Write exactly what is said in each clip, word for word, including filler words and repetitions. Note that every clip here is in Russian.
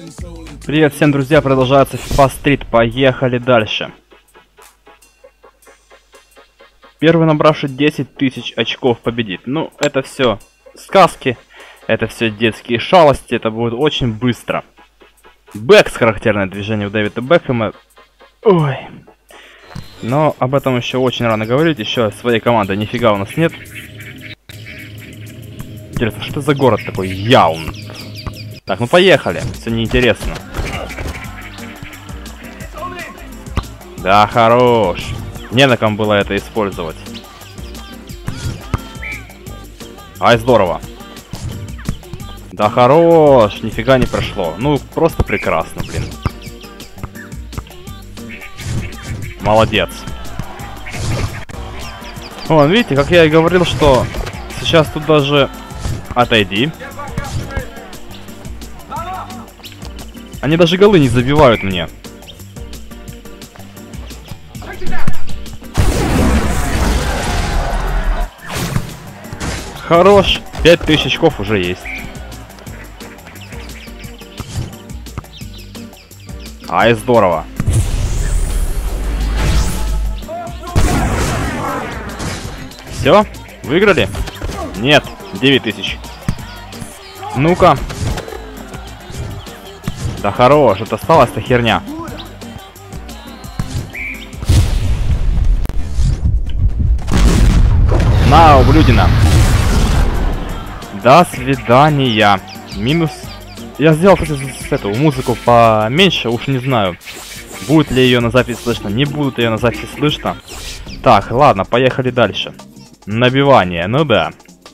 Привет всем, друзья, продолжается FIFA Street, поехали дальше. Первый набравший десять тысяч очков победит. Ну, это все сказки, это все детские шалости, это будет очень быстро. Бэкс, характерное движение у Дэвида Бекхэма. Ой. Но об этом еще очень рано говорить, еще своей команды нифига у нас нет. Интересно, что за город такой? Яун. Так, ну поехали, все неинтересно. Да, хорош. Не на ком было это использовать. Ай, здорово. Да, хорош. Нифига не прошло. Ну, просто прекрасно, блин. Молодец. Вон, видите, как я и говорил, что сейчас тут даже... Отойди. Они даже голы не забивают мне. Хорош. пять тысяч очков уже есть. Ай, здорово. Все? Выиграли? Нет. девять тысяч. Ну-ка. Да хорош. Это осталась-то херня. На, ублюдина. До свидания. Минус. Я сделал, кстати, эту музыку поменьше, уж не знаю, будет ли ее на запись слышно, не будет ее на запись слышно. Так, ладно, поехали дальше. Набивание, ну да.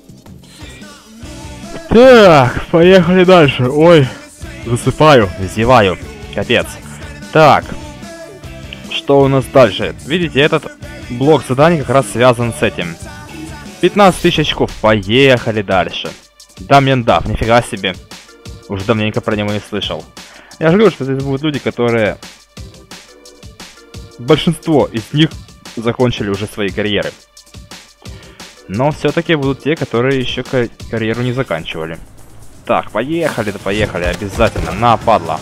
Так, поехали дальше. Ой, засыпаю, зеваю. Капец. Так, что у нас дальше? Видите, этот блок заданий как раз связан с этим. пятнадцать тысяч очков. Поехали дальше. Дамьен Дав, нифига себе. Уже давненько про него не слышал. Я же говорю, что здесь будут люди, которые... Большинство из них закончили уже свои карьеры. Но все-таки будут те, которые еще карьеру не заканчивали. Так, поехали, да поехали, обязательно. На, падла.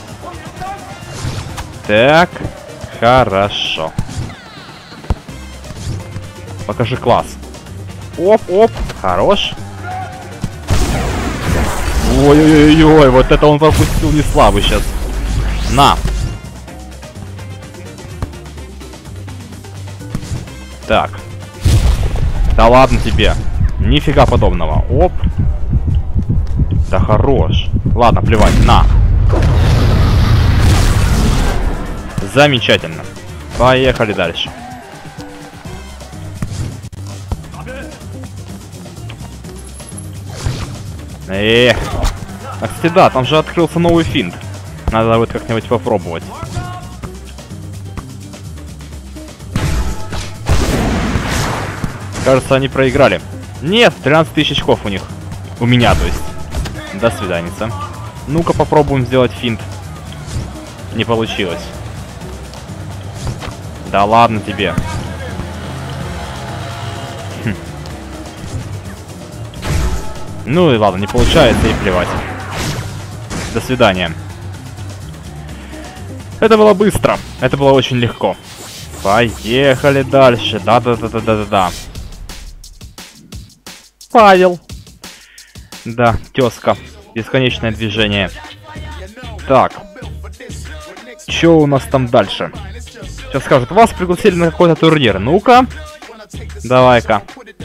Так, хорошо. Покажи класс. Оп, оп, хорош. Ой-ой-ой, вот это он пропустил не слабый сейчас. На. Так. Да ладно тебе. Нифига подобного. Оп. Да хорош. Ладно, плевать. На. Замечательно. Поехали дальше. Эх. А, кстати, да, там же открылся новый финт. Надо будет как-нибудь попробовать. Кажется, они проиграли. Нет, тринадцать тысяч очков у них. У меня, то есть. До свиданица. Ну-ка попробуем сделать финт. Не получилось. Да ладно тебе. Хм. Ну и ладно, не получается, и плевать. До свидания. Это было быстро. Это было очень легко. Поехали дальше. Да-да-да-да-да-да. Павел. Да, тезка. Бесконечное движение. Так. Что у нас там дальше? Сейчас скажут, вас пригласили на какой-то турнир. Ну-ка. Давай-ка.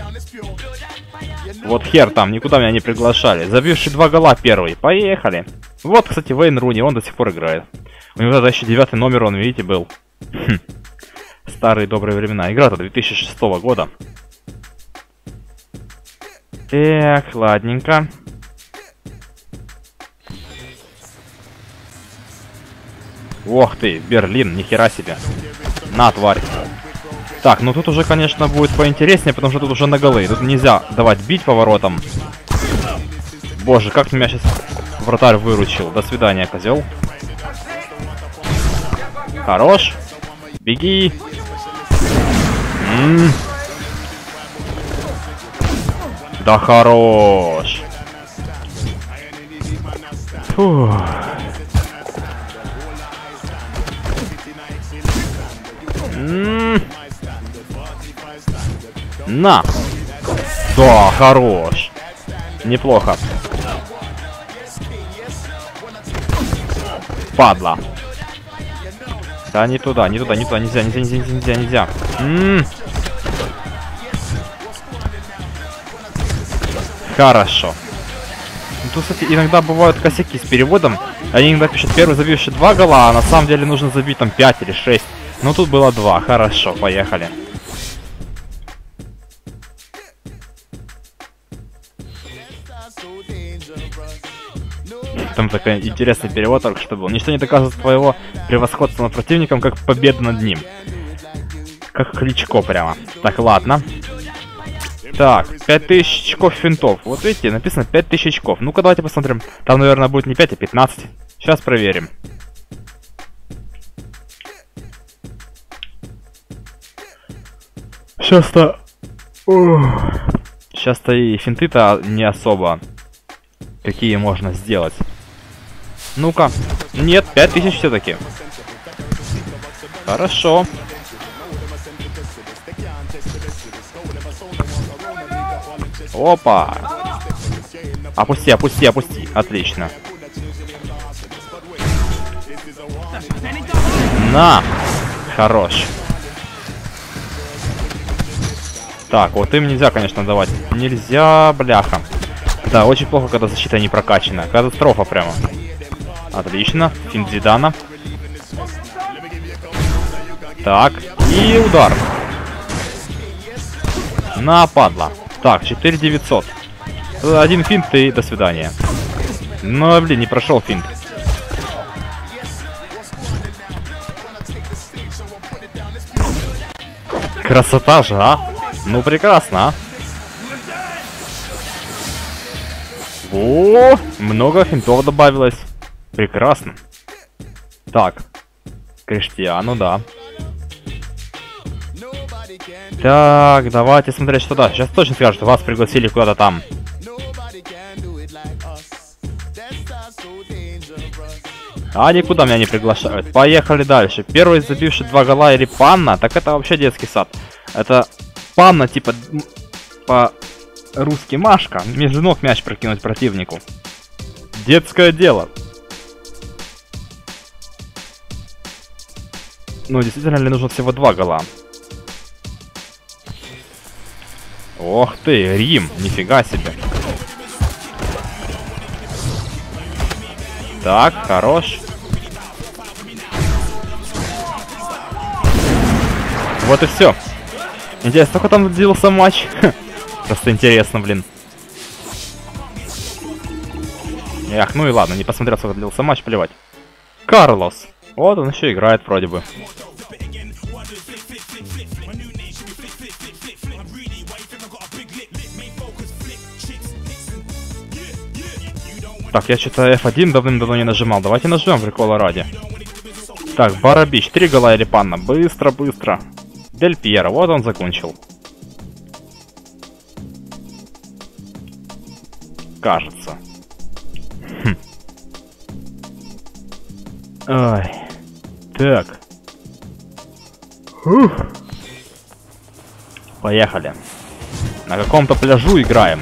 Вот хер там, никуда меня не приглашали. Забивший два гола первый. Поехали. Вот, кстати, Вейн Руни, он до сих пор играет. У него тогда еще девятый номер, он, видите, был. Хм. Старые добрые времена. Игра-то две тысячи шестого года. Так, ладненько. Ох ты, Берлин, нихера себе. На, тварь. Так, ну тут уже, конечно, будет поинтереснее, потому что тут уже на голы. Тут нельзя давать бить поворотом. Боже, как меня сейчас вратарь выручил. До свидания, козел. Хорош. Беги. М-м. Да хорош. Фух. На! Да, хорош. Неплохо. Падла. Да, не туда, не туда, не туда, нельзя, нельзя, нельзя, нельзя, нельзя. М-м-м. Хорошо. Ну, тут, кстати, иногда бывают косяки с переводом. Они иногда пишут первый забивший два гола, а на самом деле нужно забить там пять или шесть. Но тут было два. Хорошо, поехали. Там такой интересный перевод только что был. Ничто не доказывает твоего превосходства над противником, как победа над ним. Как Кличко прямо. Так, ладно. Так, пять тысяч очков финтов. Вот видите, написано пять тысяч очков. Ну-ка, давайте посмотрим. Там, наверное, будет не пять, а пятнадцать. Сейчас проверим. Сейчас-то... Сейчас-то и финты-то не особо какие можно сделать. Ну-ка. Нет, пять тысяч все-таки. Хорошо. Опа. Опусти, опусти, опусти. Отлично. На. Хорош. Так, вот им нельзя, конечно, давать. Нельзя, бляха. Да, очень плохо, когда защита не прокачана. Катастрофа прямо. Отлично. Финт Зидана. Так. И удар. На, падла. Так, четыре девятьсот. Один финт и до свидания. Ну, блин, не прошел финт. Красота же, а? Ну, прекрасно, а? О, много финтов добавилось. Прекрасно. Так. Криштиану, да. Так, давайте смотреть, что да. Сейчас точно скажут, вас пригласили куда-то там. А никуда меня не приглашают. Поехали дальше. Первый забивший два гола или панна, так это вообще детский сад. Это панна, типа, по-русски Машка. Между ног мяч прокинуть противнику. Детское дело. Ну, действительно ли нужно всего два гола? Ох ты, Рим, нифига себе. Так, хорош. Вот и все. Интересно, сколько там длился матч? Просто интересно, блин. Эх, ну и ладно, не посмотрел, сколько длился матч, плевать. Карлос. Вот он еще играет вроде бы. Так, я что-то эф один давным-давно не нажимал. Давайте нажмем, прикола ради. Так, Барабич, три гола или панна. Быстро, быстро. Дель Пьеро, вот он закончил. Кажется. Хм. Ой. Так. Ух. Поехали. На каком-то пляжу играем.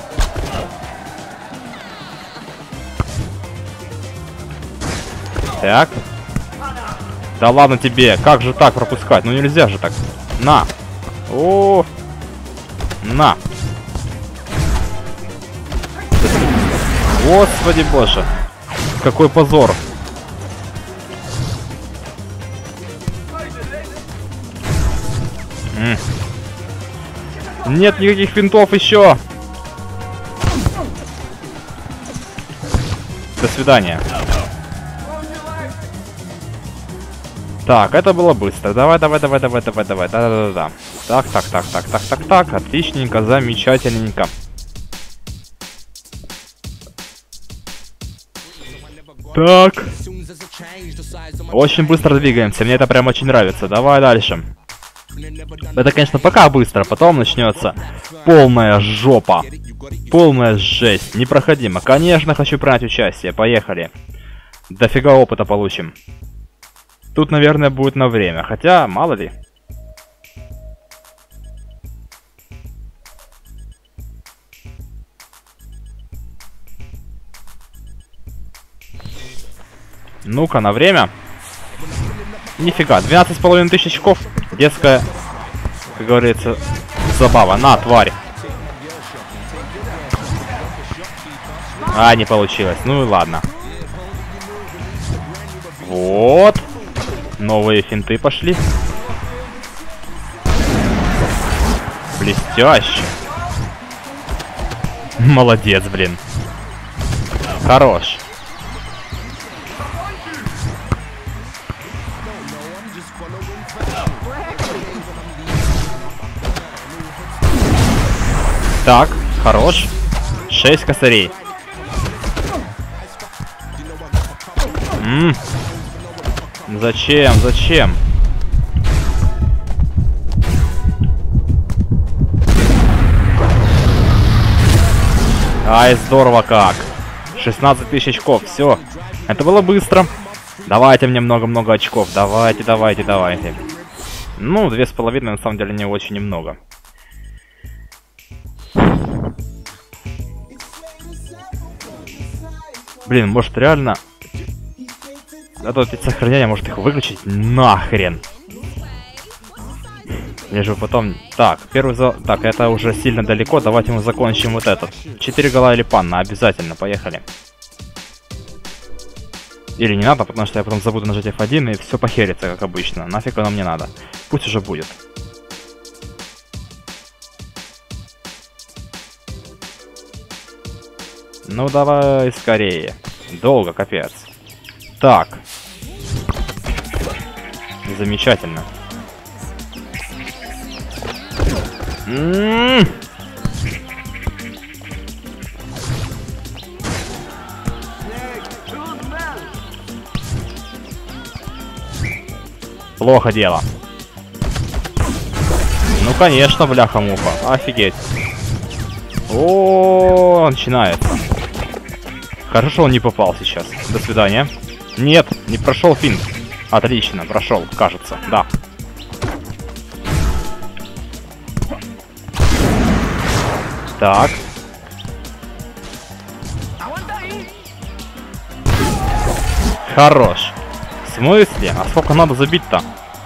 Так. Да ладно тебе, как же так пропускать? Ну нельзя же так. На. О. На. Господи боже. Какой позор. М. Нет никаких финтов еще. До свидания. Так, это было быстро. Давай, давай, давай, давай, давай, давай. Да-да-да-да. Так, так, так, так, так, так, так. Отличненько, замечательненько. Так. Очень быстро двигаемся. Мне это прям очень нравится. Давай дальше. Это, конечно, пока быстро. Потом начнется полная жопа. Полная жесть. Непроходимо. Конечно, хочу принять участие. Поехали. Дофига опыта получим. Тут, наверное, будет на время. Хотя, мало ли. Ну-ка, на время. Нифига, двенадцать с половиной тысяч очков. Детская, как говорится, забава. На, тварь. А, не получилось. Ну и ладно. Вот. Новые финты пошли. Блестяще. Молодец, блин. Хорош. Так, хорош. Шесть косарей. М-м. Зачем? Зачем? Ай, здорово как. шестнадцать тысяч очков, все. Это было быстро. Давайте мне много-много очков. Давайте, давайте, давайте. Ну, две с половиной на самом деле не очень немного. Блин, может реально... А то эти сохранения, может их выключить? Нахрен. Мне же потом... Так, первый за... Так, это уже сильно далеко. Давайте мы закончим вот этот. Четыре гола или панна. Обязательно. Поехали. Или не надо, потому что я потом забуду нажать эф один и все похерится, как обычно. Нафиг оно мне надо. Пусть уже будет. Ну давай скорее. Долго, капец. Так. Замечательно. М-м-м. Плохо дело. Ну конечно, бляха-муха. Офигеть. О, начинается. Хорошо, он не попал сейчас. До свидания. Нет, не прошел финт. Отлично, прошел, кажется, да. Так. Хорош. В смысле? А сколько надо забить-то?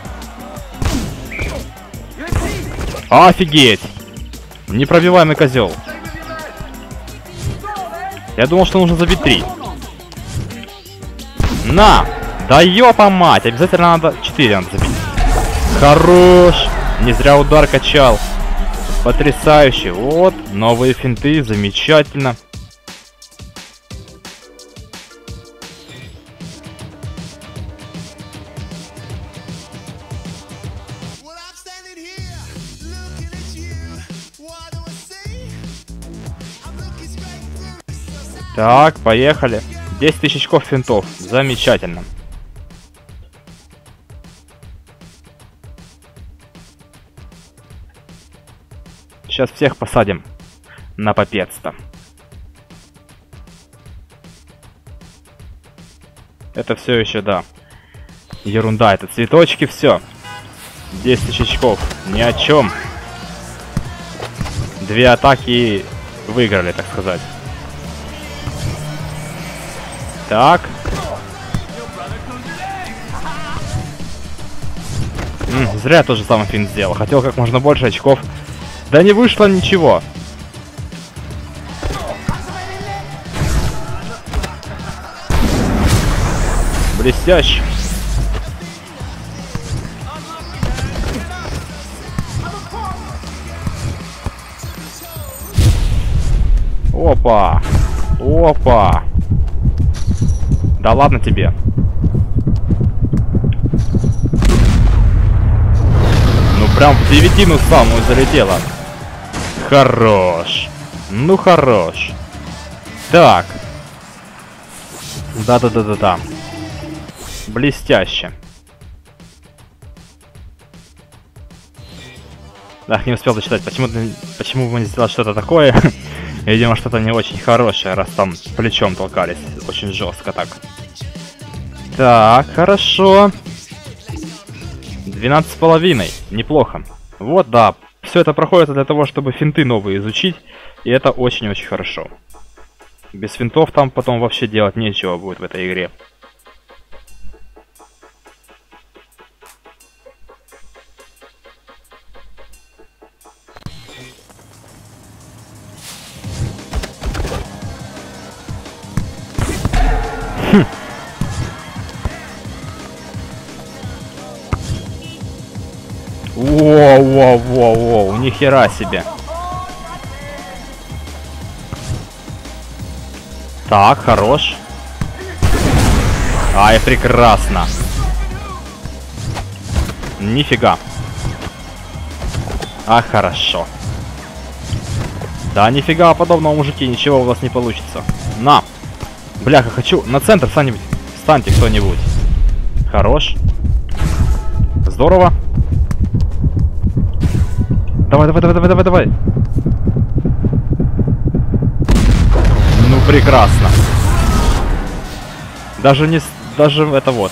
Офигеть! Непробиваемый козел. Я думал, что нужно забить три. На! Да ёпа мать! Обязательно надо... четыре надо забить. Хорош! Не зря удар качал. Потрясающе. Вот. Новые финты. Замечательно. Так, поехали. десять тысяч очков финтов. Замечательно. Сейчас всех посадим на попец-то. Это все еще, да. Ерунда, это цветочки, все. десять тысяч очков. Ни о чем. Две атаки выиграли, так сказать. Так. М, зря я тоже самый финт сделал. Хотел как можно больше очков. Да не вышло ничего. Блестяще. Опа. Опа. Да ладно тебе. Ну прям в девятину самую залетела. Хорош. Ну хорош. Так. Да-да-да-да-да. Блестяще. Ах, не успел дочитать. Почему, почему бы не сделать что-то такое? Видимо, что-то не очень хорошее, раз там плечом толкались. Очень жестко так. Так, хорошо. двенадцать с половиной. Неплохо. Вот, да. Все это проходит для того, чтобы финты новые изучить. И это очень-очень хорошо. Без финтов там потом вообще делать нечего будет в этой игре. Воу-воу-воу-воу, нихера себе. Так, хорош. Ай, прекрасно. Нифига. А, хорошо. Да, нифига подобного, мужики, ничего у вас не получится. На. Бляха, хочу на центр встаньте, встаньте кто-нибудь. Хорош. Здорово. Давай, давай, давай, давай, давай, давай. Ну, прекрасно. Даже не... Даже это вот.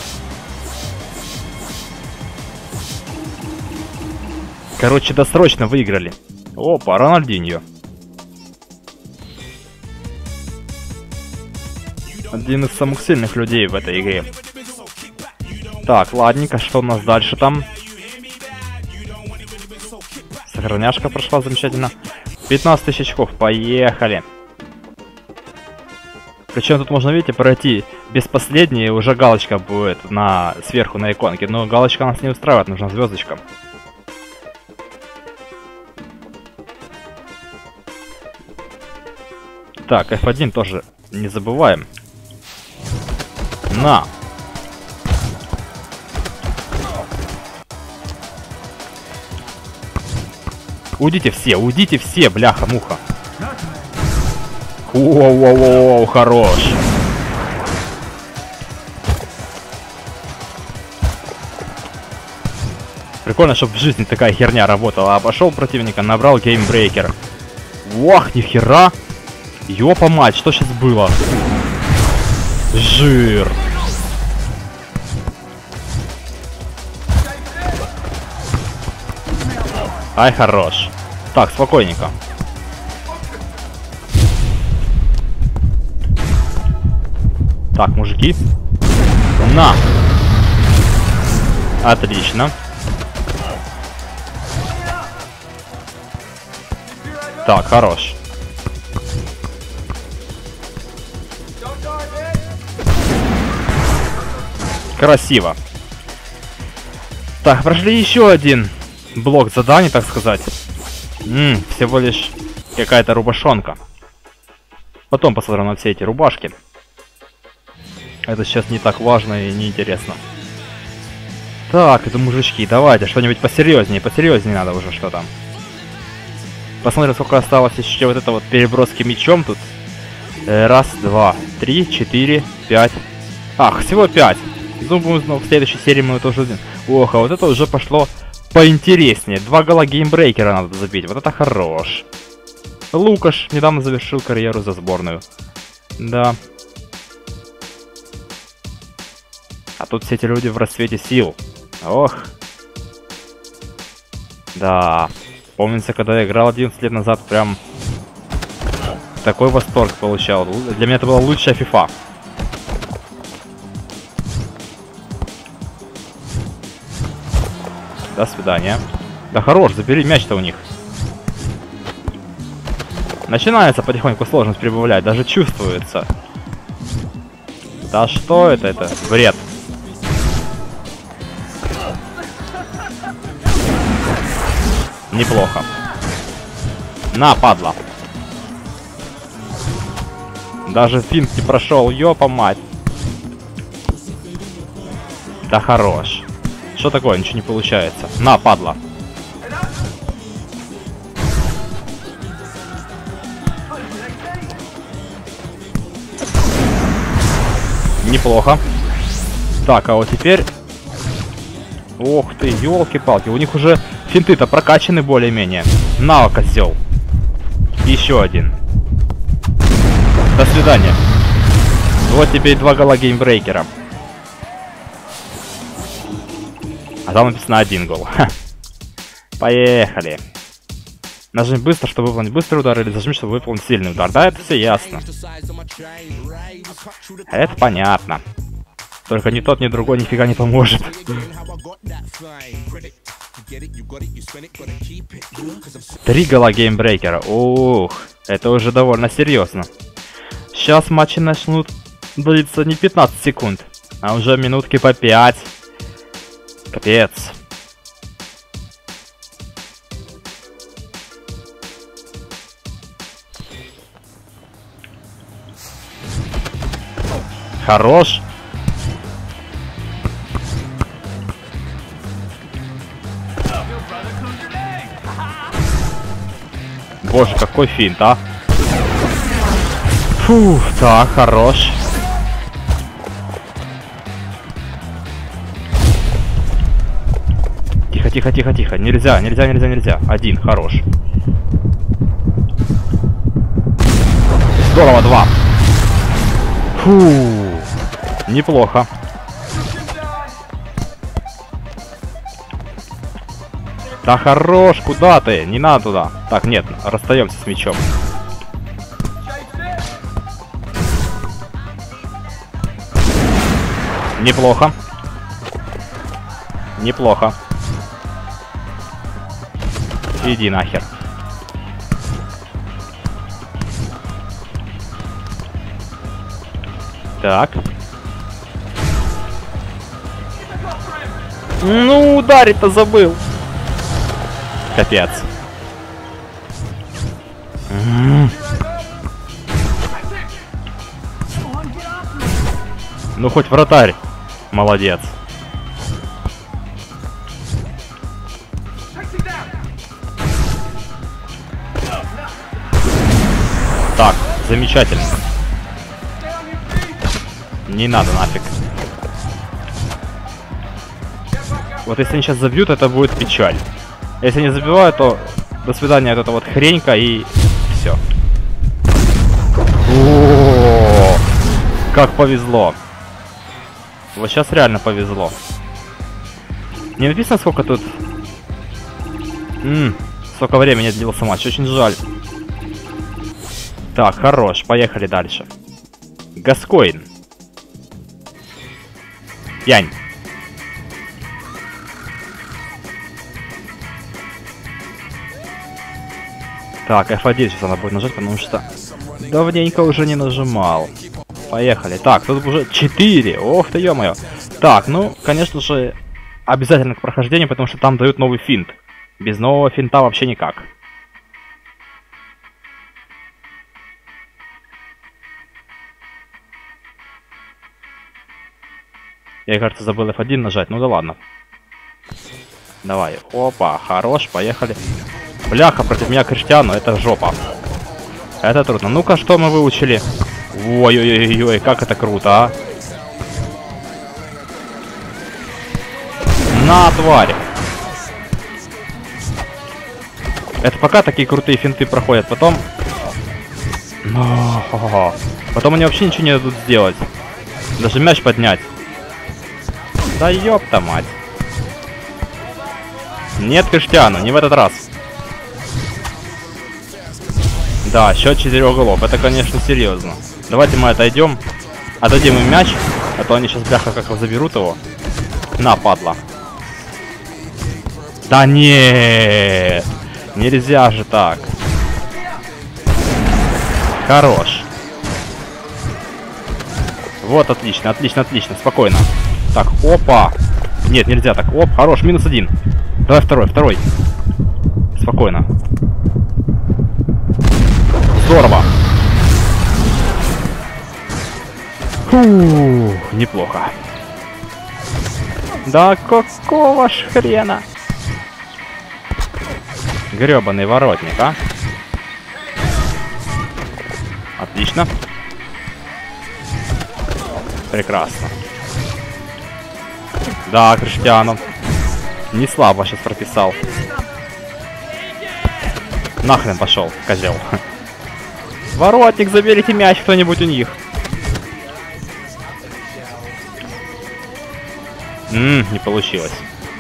Короче, досрочно выиграли. Опа, Рональдиньо. Один из самых сильных людей в этой игре. Так, ладненько, что у нас дальше там? Сохраняшка прошла замечательно. пятнадцать тысяч очков, поехали. Причем тут можно, видите, пройти без последней, уже галочка будет на сверху на иконке. Но галочка нас не устраивает, нужна звездочка. Так, эф один тоже не забываем. На! Уйдите все, уйдите все, бляха-муха. Воу-воу-воу, хорош. Прикольно, чтобы в жизни такая херня работала. Обошел противника, набрал геймбрейкер. Ох, нихера. Ёпа мать, что сейчас было? Жир. Ай, хорош. Так, спокойненько. Так, мужики. На. Отлично. Так, хорош. Красиво. Так, прошли еще один блок заданий, так сказать. М-м, всего лишь какая-то рубашонка. Потом посмотрим на все эти рубашки. Это сейчас не так важно и не интересно. Так, это мужички, давайте что-нибудь посерьезнее, посерьезнее надо уже, что там. Посмотрим, сколько осталось еще вот это вот переброски мечом тут. Э, раз, два, три, четыре, пять. Ах, всего пять. Думаю, ну, в следующей серии мы тоже один. Ох, а вот это уже пошло поинтереснее. Два гола геймбрейкера надо забить. Вот это хорош. Лукаш недавно завершил карьеру за сборную. Да. А тут все эти люди в расцвете сил. Ох. Да. Помнится, когда я играл одиннадцать лет назад, прям такой восторг получал. Для меня это была лучшая фифа. До свидания. Да хорош, забери мяч-то у них. Начинается потихоньку сложность прибавлять, даже чувствуется. Да что это, это? Бред. Неплохо. На, падла. Даже финт не прошел, ёпа мать. Да хорош. Что такое? Ничего не получается. На, падла. Неплохо. Так, а вот теперь... Ох ты, елки-палки. У них уже финты-то прокачаны более-менее. На, козел. Еще один. До свидания. Вот тебе и два гола геймбрейкера. А там написано один гол. Ха. Поехали. Нажми быстро, чтобы выполнить быстрый удар, или зажми, чтобы выполнить сильный удар. Да, это все ясно. Это понятно. Только ни тот, ни другой нифига не поможет. Три гола геймбрейкера. Ух, это уже довольно серьезно. Сейчас матчи начнут длиться не пятнадцать секунд, а уже минутки по пять. Капец. Хорош. Боже, какой финт, а? Фу, так, хорош. Тихо, тихо, тихо, тихо. Нельзя, нельзя, нельзя, нельзя. Один, хорош. Здорово, два. Фу, неплохо. Да хорош, куда ты? Не надо туда. Так, нет, расстаемся с мячом. Неплохо. Неплохо. Иди нахер. Так. Ну, ударить-то забыл. Капец. М-м-м. Ну, хоть вратарь. Молодец. Так, замечательно. Не надо нафиг. Вот если они сейчас забьют, это будет печаль. Если не забивают, то до свидания, вот эта вот хренька и все. О, как повезло. Вот сейчас реально повезло. Не написано, сколько тут... Ммм, сколько времени длился матч. Очень жаль. Так, хорош. Поехали дальше. Гаскоин. Янь. Так, эф один сейчас она будет нажать, потому что давненько уже не нажимал. Поехали. Так, тут уже четыре. Ох ты, ё-моё. Так, ну, конечно же, обязательно к прохождению, потому что там дают новый финт. Без нового финта вообще никак. Я, кажется, забыл эф один нажать. Ну да ладно. Давай. Опа, хорош, поехали. Бляха, против меня Криштиану, это жопа. Это трудно. Ну-ка, что мы выучили? Ой-ой-ой-ой, как это круто, а? На, тварь! Это пока такие крутые финты проходят, потом... О-о-о. Потом они вообще ничего не дадут сделать. Даже мяч поднять. Да ёпта мать. Нет, Криштиану, не в этот раз. Да, счет четырех голов. Это, конечно, серьезно. Давайте мы отойдем. Отдадим им мяч. А то они сейчас, бляха, как заберут его. На, падла. Да нет. Нельзя же так. Хорош. Вот, отлично, отлично, отлично. Спокойно. Так, опа. Нет, нельзя так. Оп, хорош, минус один. Давай второй, второй. Спокойно. Здорово. Фу, неплохо. Да какого ж хрена? Гребаный воротник, а? Отлично. Прекрасно. Да, Криштиану. Не слабо сейчас прописал. Нахрен пошел, козел. Воротник, заберите мяч кто-нибудь у них. Ммм, не получилось.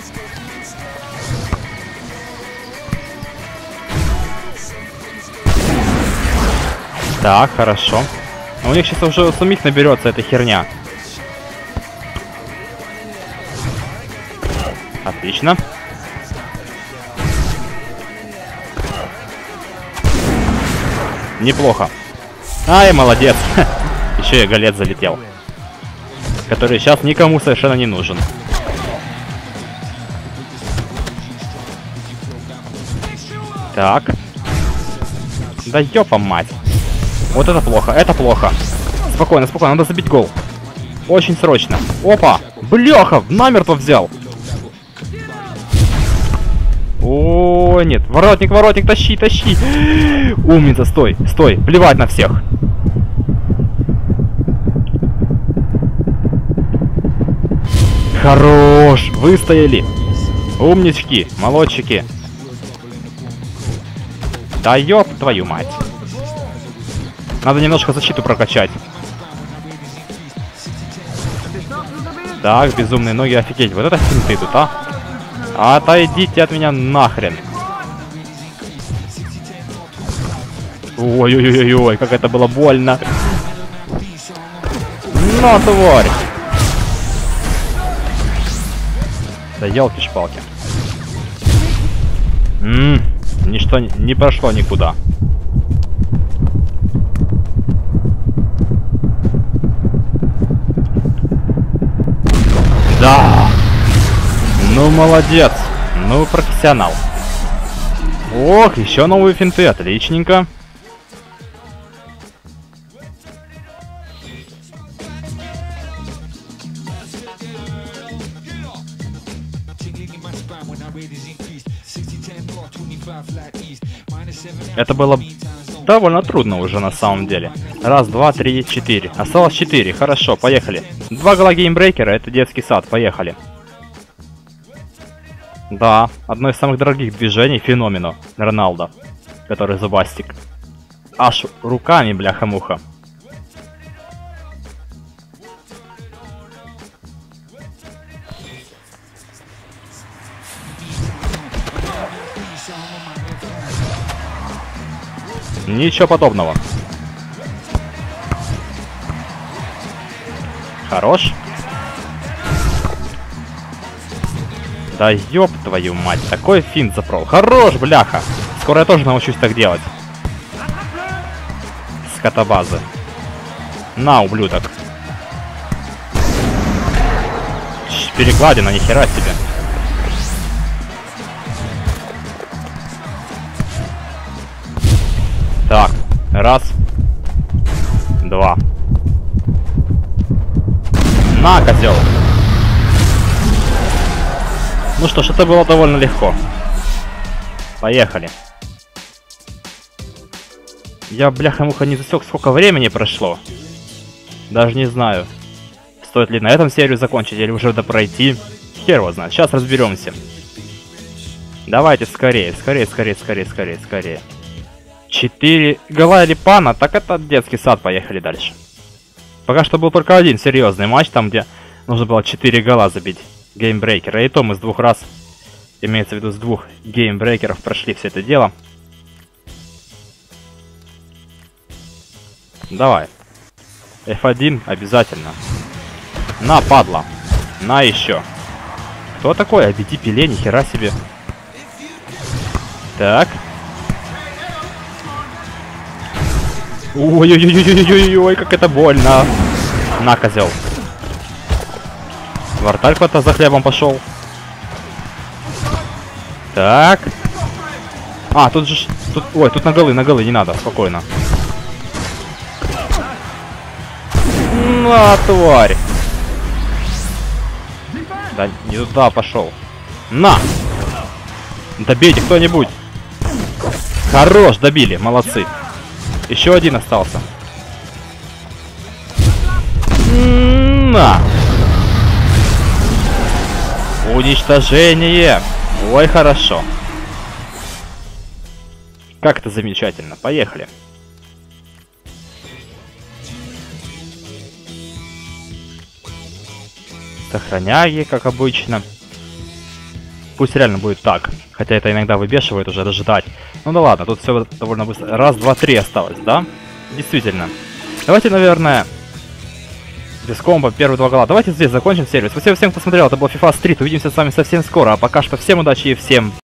Так, хорошо. А у них сейчас уже у самих наберется эта херня. Отлично. Неплохо. Ай, молодец. Еще и голец залетел. Который сейчас никому совершенно не нужен. Так. Да ёпа мать. Вот это плохо, это плохо. Спокойно, спокойно, надо забить гол. Очень срочно. Опа! Бляха! Намертво взял! О, нет. Воротник, воротник, тащи, тащи! Умница, стой, стой. Плевать на всех. Хорош! Выстояли! Умнички, молодчики! Да ёб твою мать! Надо немножко защиту прокачать. Так, безумные ноги, офигеть. Вот это финты тут, а? Отойдите от меня нахрен. Ой-ой-ой-ой, как это было больно. Ну, тварь! Да елки-шпалки. Ммм, ничто не, не прошло никуда. Да! Ну, молодец! Ну, профессионал. Ох, еще новые финты, отличненько. Это было довольно трудно уже на самом деле. Раз, два, три, четыре. Осталось четыре. Хорошо, поехали. Два гола геймбрейкера, это детский сад. Поехали. Да, одно из самых дорогих движений феномену Роналдо, который зубастик. Аж руками, бляха-муха. Ничего подобного. Хорош. Да ёб твою мать, такой финт запрол. Хорош, бляха. Скоро я тоже научусь так делать. Скотобазы. На, ублюдок. Ч, перекладина, нихера себе. Так, раз. Два. На, козел. Ну что ж, это было довольно легко. Поехали. Я, бляха-муха, не засек, сколько времени прошло. Даже не знаю, стоит ли на этом серию закончить или уже допройти. Хер его знает, сейчас разберемся. Давайте скорее, скорее, скорее, скорее, скорее, скорее. Четыре гола или пана, так это детский сад, поехали дальше. Пока что был только один серьезный матч, там где нужно было четыре гола забить геймбрейкера. И то мы с двух раз, имеется в виду с двух геймбрейкеров, прошли все это дело. Давай. эф один обязательно. На, падла. На еще. Кто такой? Обиди Пеле, нихера себе. Так. Ой-ой-ой-ой-ой-ой, как это больно. На, козел. Вратарь кто-то за хлебом пошел. Так. А, тут же... Тут, ой, тут на голы, на голы, не надо, спокойно. На, тварь. Да, не туда пошел. На! Добейте кто-нибудь. Хорош, добили, молодцы. Еще один остался. На! Уничтожение! Ой, хорошо. Как это замечательно. Поехали. Сохраняй, как обычно. Пусть реально будет так. Хотя это иногда выбешивает уже даже ждать. Ну да ладно, тут все довольно быстро. Раз, два, три осталось, да? Действительно. Давайте, наверное, без комбо первые два гола. Давайте здесь закончим серию. Спасибо всем, кто смотрел. Это был FIFA Street. Увидимся с вами совсем скоро. А пока что всем удачи и всем